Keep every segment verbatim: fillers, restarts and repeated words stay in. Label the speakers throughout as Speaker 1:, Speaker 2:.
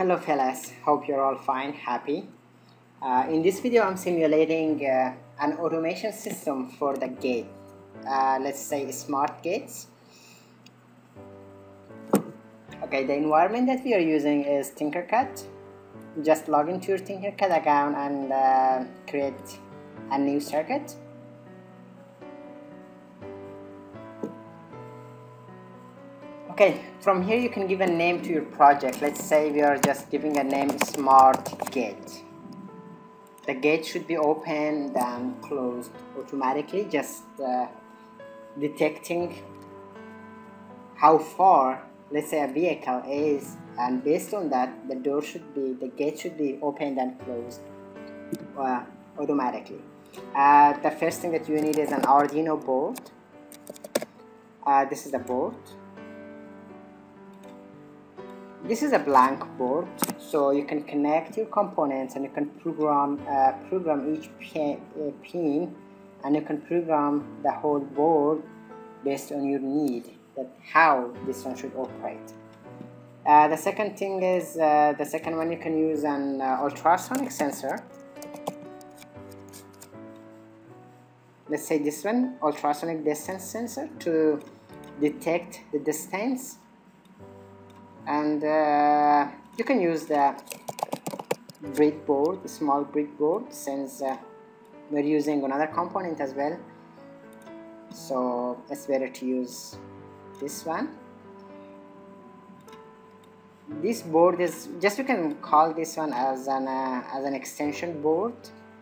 Speaker 1: Hello fellas, hope you're all fine, happy. Uh, in this video I'm simulating uh, an automation system for the gate. Uh, let's say smart gates. Okay, the environment that we are using is Tinkercad. Just log into your Tinkercad account and uh, create a new circuit. Okay, from here you can give a name to your project. Let's say we are just giving a name Smart Gate. The gate should be opened and closed automatically, just uh, detecting how far, let's say, a vehicle is, and based on that the door should be, the gate should be opened and closed uh, automatically. Uh, the first thing that you need is an Arduino board. Uh, this is the board. This is a blank board, so you can connect your components and you can program uh, program each pin, uh, pin, and you can program the whole board based on your need, that how this one should operate. Uh, the second thing is uh, the second one, you can use an uh, ultrasonic sensor. Let's say this one, ultrasonic distance sensor, to detect the distance. And uh, you can use the breadboard, the small breadboard, since uh, we're using another component as well, so it's better to use this one. This board is just, you can call this one as an uh, as an extension board.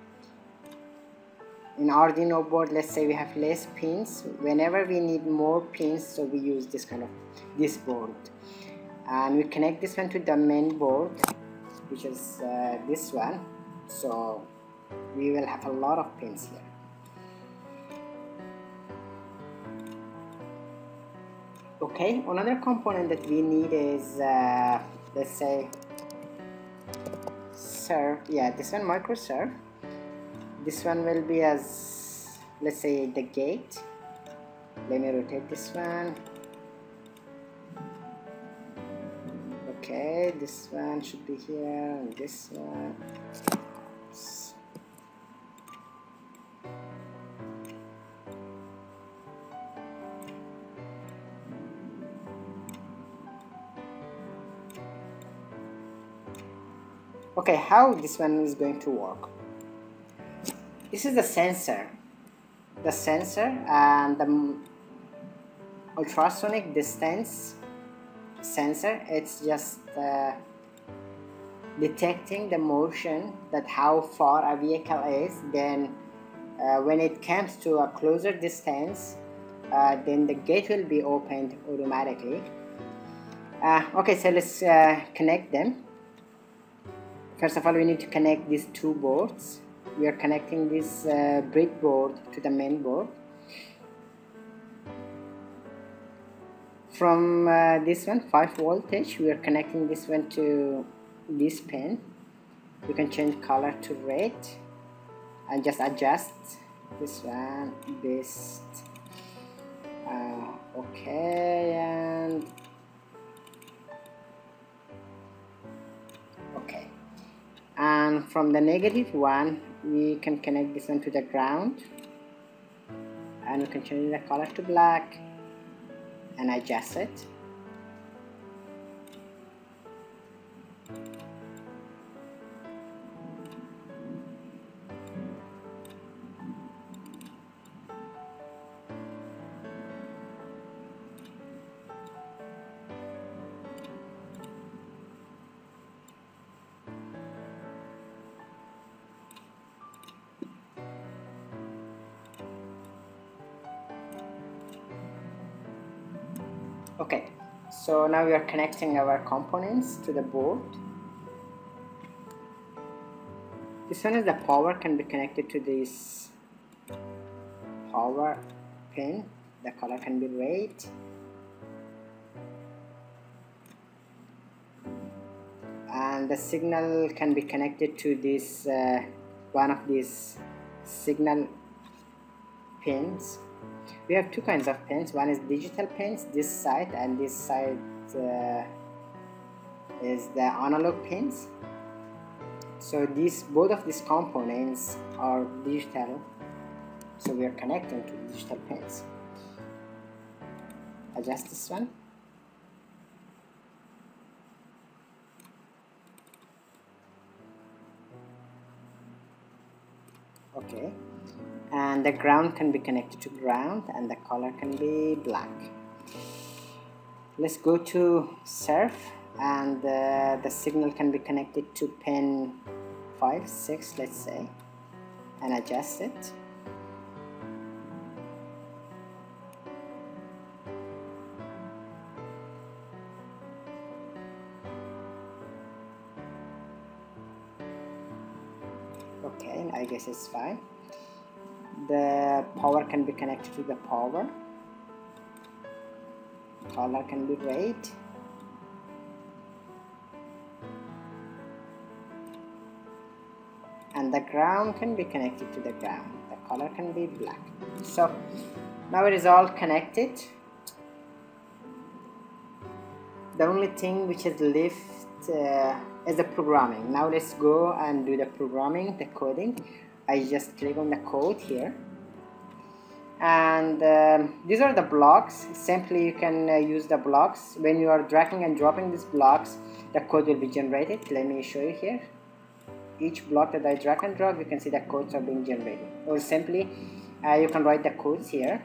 Speaker 1: In Arduino board, let's say we have less pins. Whenever we need more pins, so we use this kind of this board. And we connect this one to the main board, which is uh, this one, so we will have a lot of pins here. Okay, another component that we need is uh, let's say serve. Yeah, this one, micro serve. This one will be as, let's say, the gate. Let me rotate this one. Okay, this one should be here, and this one. Oops. Okay, how this one is going to work? This is the sensor. The sensor and the ultrasonic distance sensor, it's just uh, detecting the motion, that how far a vehicle is. Then uh, when it comes to a closer distance, uh, then the gate will be opened automatically. Uh, okay, so let's uh, connect them. First of all, we need to connect these two boards. We are connecting this uh, breadboard to the main board. From uh, this one, five voltage, we are connecting this one to this pin. You can change color to red and just adjust this one, this. Uh, okay, and okay. And from the negative one, we can connect this one to the ground, and we can change the color to black and adjust it. Okay, so now we are connecting our components to the board. This one is the power, can be connected to this power pin. The color can be red. And the signal can be connected to this uh, one of these signal pins. We have two kinds of pins. One is digital pins, this side, and this side uh, is the analog pins. So these both of these components are digital, so we are connecting to digital pins. Adjust this one. Okay, and the ground can be connected to ground and the color can be black. Let's go to surf, and uh, the signal can be connected to pin five, six, let's say, and adjust it. Okay, I guess it's fine. The power can be connected to the power. Color can be red. And the ground can be connected to the ground. The color can be black. So now it is all connected. The only thing which is left uh, is the programming. Now let's go and do the programming, the coding. I just click on the code here, and um, these are the blocks. Simply you can uh, use the blocks. When you are dragging and dropping these blocks, the code will be generated. Let me show you here. Each block that I drag and drop, you can see the codes are being generated. Or simply uh, you can write the codes here.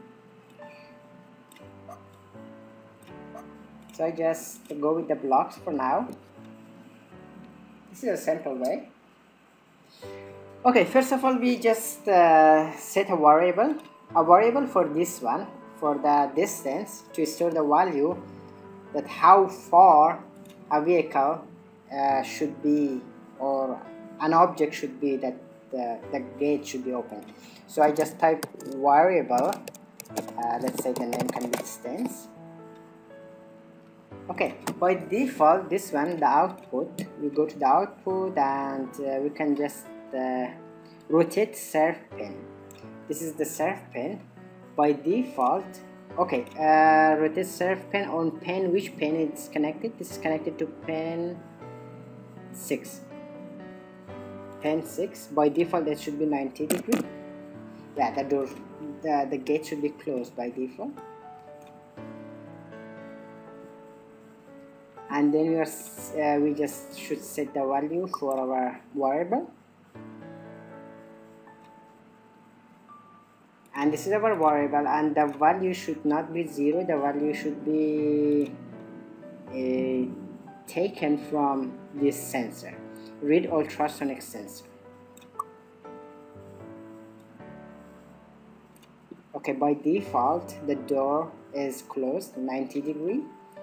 Speaker 1: So I just go with the blocks for now. This is a simple way. Okay, first of all, we just uh, set a variable. A variable for this one, for the distance, to store the value that how far a vehicle uh, should be, or an object should be, that the, the gate should be open. So I just type variable, uh, let's say the name can be distance. Okay, by default this one, the output, we go to the output and uh, we can just uh, rotate surf pin. This is the surf pin by default. Okay, uh, rotate surf pin on pin. Which pin it's connected? This is connected to pin six. Pin six by default that should be ninety degree. Yeah, the door, the, the gate should be closed by default. And then we, are, uh, we just should set the value for our variable. And this is our variable, and the value should not be zero. The value should be uh, taken from this sensor, read ultrasonic sensor. Okay, by default the door is closed ninety degree.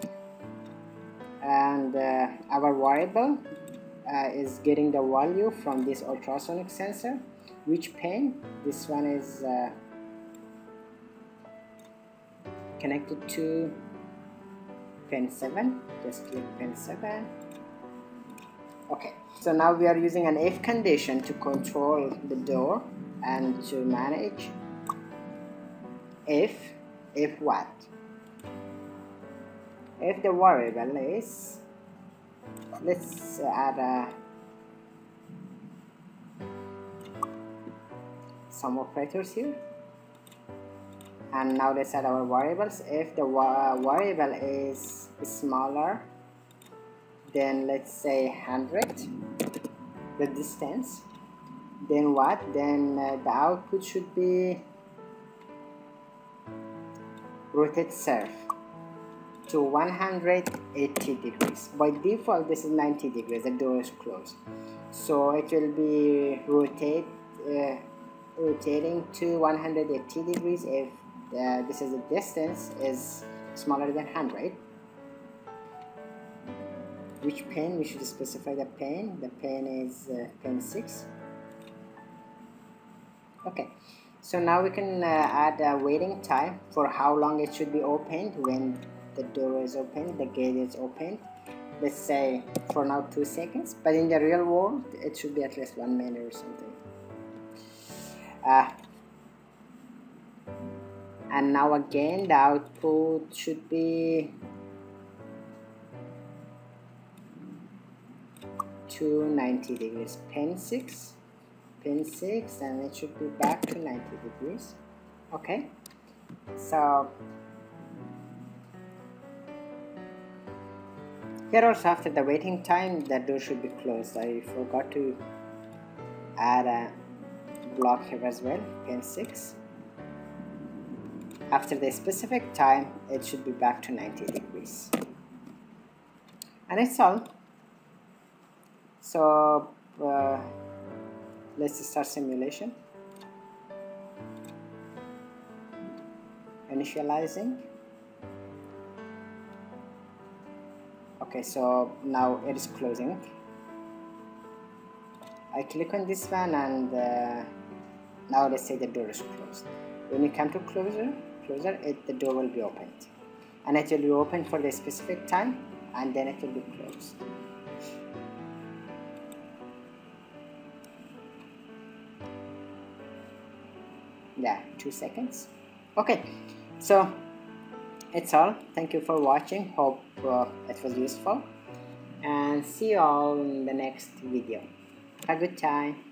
Speaker 1: And uh, our variable uh, is getting the value from this ultrasonic sensor. Which pin? This one is uh, connected to pin seven. Just click pin seven. Okay, so now we are using an if condition to control the door and to manage. If, if what? If the variable is, let's add a, some operators here, and now let's add our variables. If the variable is smaller than, let's say, one hundred, the distance, then what? Then uh, the output should be rotate surf to one hundred eighty degrees. By default this is ninety degrees, the door is closed, so it will be rotate uh, rotating to one hundred eighty degrees if uh, this is the distance is smaller than one hundred. Which pin? We should specify the pin. The pin is uh, pin six. Okay, so now we can uh, add a waiting time for how long it should be opened. When the door is open, the gate is open, let's say for now two seconds, but in the real world it should be at least one minute or something. Uh, and now again the output should be to ninety degrees. Pin six, pin six, and it should be back to ninety degrees. Okay, so here also after the waiting time, the door should be closed. I forgot to add a block here as well. Pin six. After the specific time, it should be back to ninety degrees. And it's all. So uh, let's start simulation. Initializing. Okay, so now it is closing. I click on this one, and uh, now let's say the door is closed. When you come to closer, closer, it, the door will be opened, and it will be open for the specific time, and then it will be closed. Yeah, two seconds. Okay, so it's all. Thank you for watching. Hope uh, it was useful, and see you all in the next video. Have a good time.